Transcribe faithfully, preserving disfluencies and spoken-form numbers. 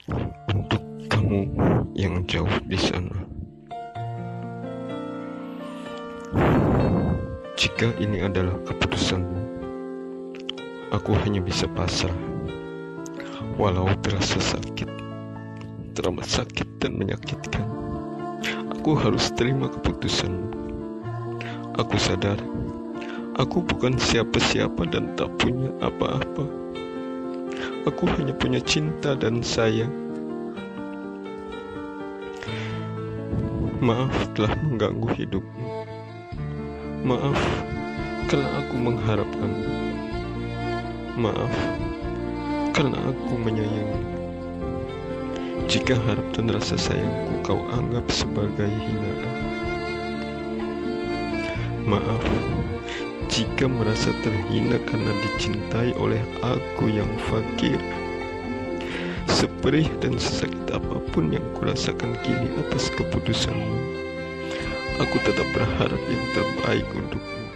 Untuk kamu yang jauh di sana, jika ini adalah keputusanmu, aku hanya bisa pasrah. Walau terasa sakit, teramat sakit dan menyakitkan, aku harus terima keputusanmu. Aku sadar, aku bukan siapa-siapa dan tak punya apa-apa. Aku hanya punya cinta dan sayang. Maaf telah mengganggu hidupmu. Maaf karena aku mengharapkanmu. Maaf karena aku menyayangi. Jika harap dan rasa sayangku kau anggap sebagai hinaan. Maaf jika merasa terhina karena dicintai oleh aku yang fakir. Seperih dan sesakit apapun yang kurasakan kini atas keputusanmu, aku tetap berharap yang terbaik untukmu.